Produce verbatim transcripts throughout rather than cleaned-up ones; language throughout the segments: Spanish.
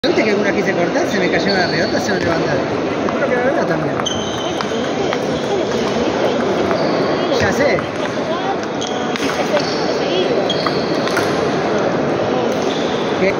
¿Viste que alguna quise cortar? Se me cayó en la redonda, se me levantaron. Espero que la verdad también. Ya sé. ¿Qué?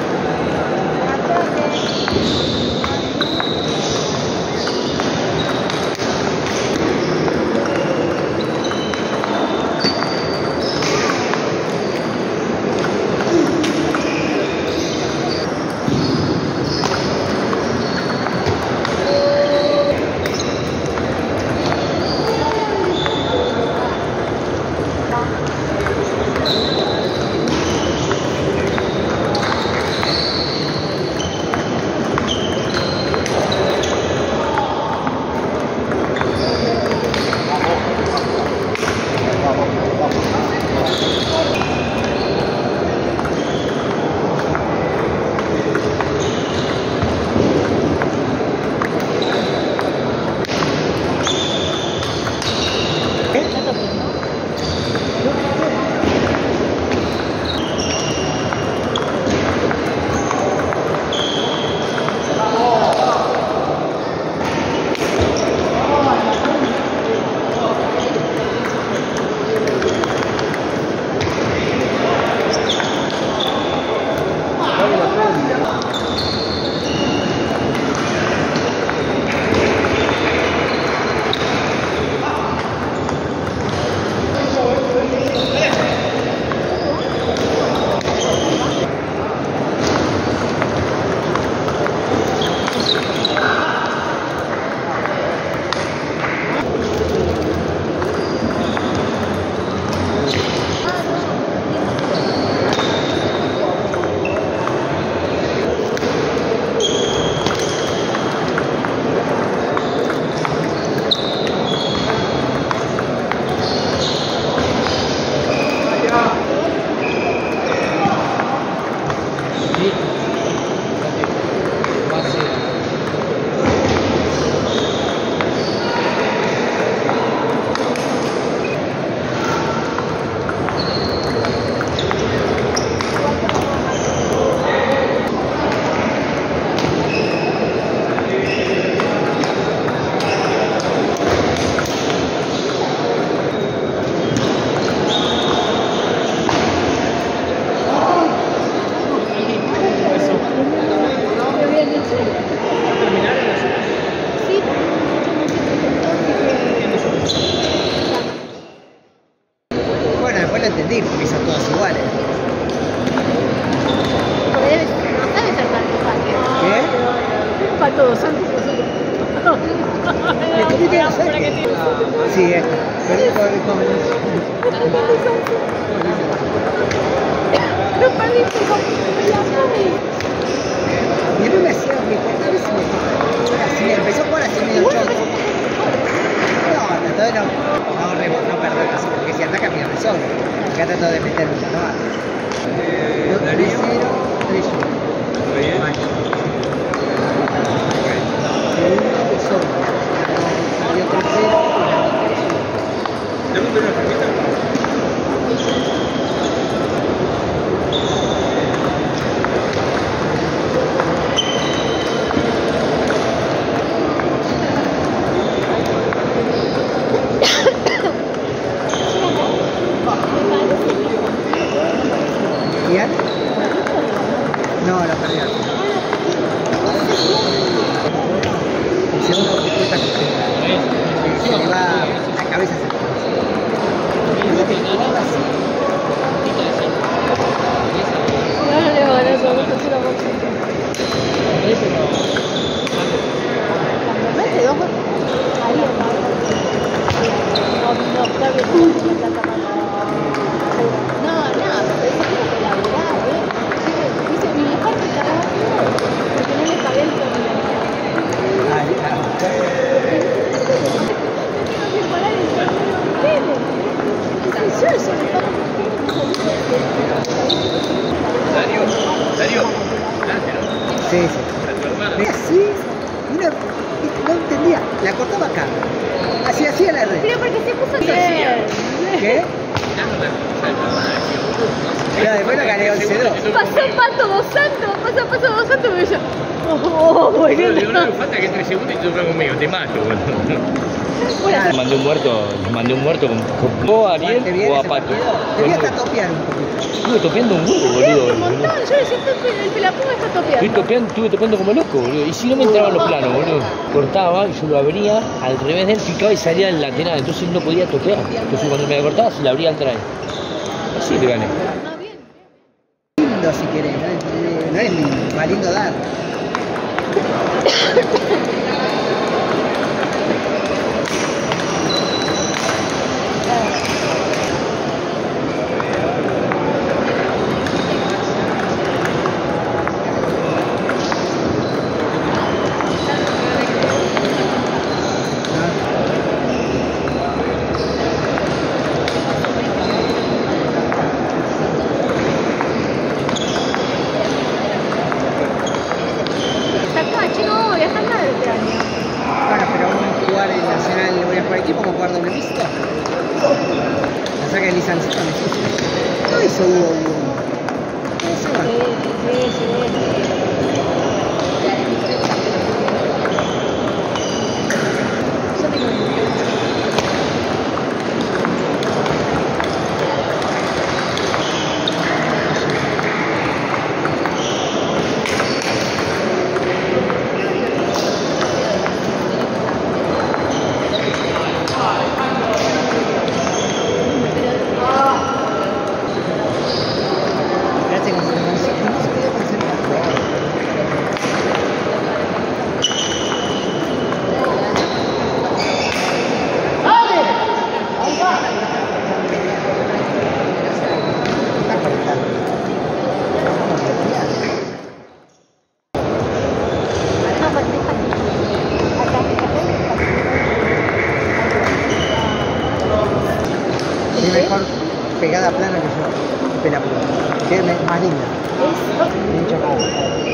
Bueno, después lo entendí, porque son todas iguales. No sabe ser tanto fácil. ¿Qué? Para todos, santos ¿Le comiste la serie? Sí, esto. Pero con... No perdiste con la mami. Y no me hacía mi cuarta vez y me así empezó a jugar así medio choto. No, trató de no, no, remo, no perder así, porque si ataca mi resolve. Acá trató de meter un manual. tres cero, tres uno. Muy bien. Segundo de sombra. Salió tres cero. ¿Tengo que ver una permita? ¿Bien? No, lo perdieron. El segundo que cuesta que se le va la cabeza. No, no le va a ganar eso, no se lo va a ganar. Cuando mete dos, ahí no, no, está bien, no está tapando. No, no, pero eso tiene que laburar, ¿eh? Dice, mi mujer me está dando porque no le pagué el comida. Ahí, claro. Tengo que pagar el seguro de ustedes. Dice, yo eso me pago Darío, Darío. Sí, sí. A tu hermana. Ve así, una, no entendía, la cortaba acá, así hacía la red. Pero porque se puso bien. ¿Qué? quitaron la cosa de la radio. Pero después lo gané once dos. Pasó Pato dos Santos, pasó Pato dos Santos y yo. Oh, No, boludo. digo, no, falta que entre segundos y te toca conmigo, te mato, boludo. Le mandé un muerto, le mandé un muerto con, con vos, ¿Te Ariel viene o a ese Pato. partido? Debía hasta topear un poquito. Estuve topeando un huevo, Sí, boludo. un montón. Yo decía, el pelapón está Estoy topeando. topeando, estuve topeando como loco, boludo. Y si no me entraban los planos, boludo. Cortaba y yo lo abría al revés de él, picaba y salía al lateral. Entonces no podía toquear. Entonces cuando me cortaba se la abría al traer. Así le gané. Ah, bien. Lindo si querés, no es, no es lindo, más lindo dar. Acá, chico, voy a estar nada de Ucrania. Bueno, pero vamos a jugar el Nacional, voy a jugar equipo, como jugar doble mixto. La saca el licenciado, me dice. No hizo Hugo Hugo. Ese Sí, va. sí, sí. Yo tengo Fíjate cómo se lo consigue, no se puede concentrar. Está cortado. No, pues fíjate. Acá, Es mejor pegada plana que yo. Pela plana. Que es más linda. Eso. Bien chocada.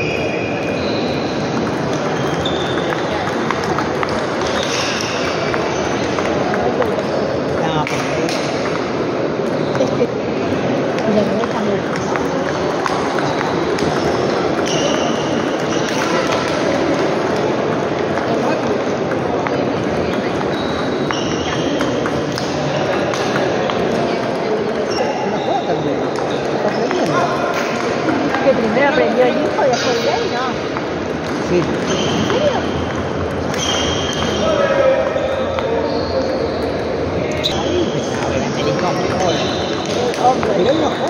No, porque Y la mujer también. no juega tan bien. Está aprendiendo. Que primero aprendió el hijo y después el rey, ¿no? Sí. ¿En serio? Ahí empezaba el América mejor. Hombre. Pero él no juega.